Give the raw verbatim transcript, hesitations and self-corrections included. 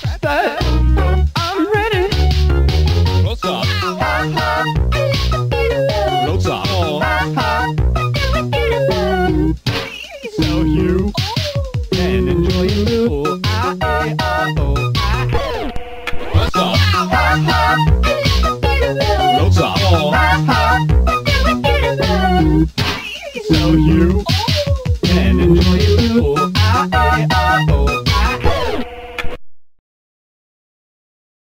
That's that. I'm ready. Close up. Close up. So you can enjoy your little ah, eh, ah, oh, ah. Close up. Close up. So you